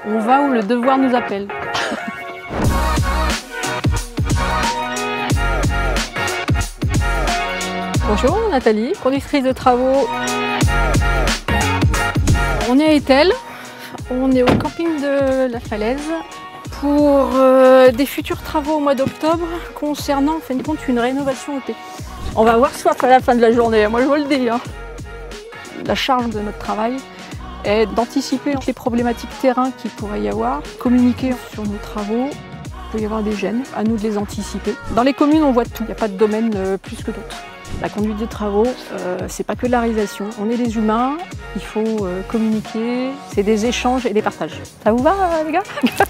On va où le devoir nous appelle. Bonjour, Nathalie, conductrice de travaux. On est à Étel, on est au camping de la Falaise pour des futurs travaux au mois d'octobre concernant en fin de compte une rénovation OP. On va avoir soif à la fin de la journée, moi je vous le dis. Hein. La charge de notre travail est d'anticiper les problématiques terrain qu'il pourrait y avoir, communiquer sur nos travaux. Il peut y avoir des gênes, à nous de les anticiper. Dans les communes, on voit tout, il n'y a pas de domaine plus que d'autres. La conduite de travaux, c'est pas que de la réalisation. On est des humains, il faut communiquer, c'est des échanges et des partages. Ça vous va, les gars?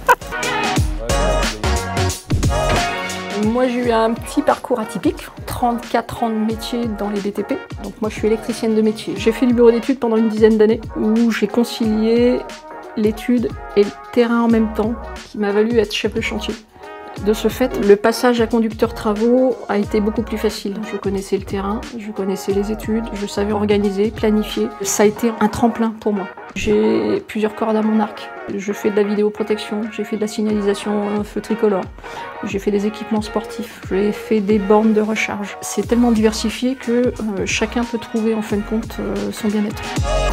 Moi, j'ai eu un petit parcours atypique, 34 ans de métier dans les BTP. Donc moi, je suis électricienne de métier. J'ai fait du bureau d'études pendant une dizaine d'années où j'ai concilié l'étude et le terrain en même temps, qui m'a valu être chef de chantier. De ce fait, le passage à conducteur travaux a été beaucoup plus facile. Je connaissais le terrain, je connaissais les études, je savais organiser, planifier. Ça a été un tremplin pour moi. J'ai plusieurs cordes à mon arc. Je fais de la vidéoprotection, j'ai fait de la signalisation feu tricolore, j'ai fait des équipements sportifs, j'ai fait des bornes de recharge. C'est tellement diversifié que chacun peut trouver en fin de compte son bien-être.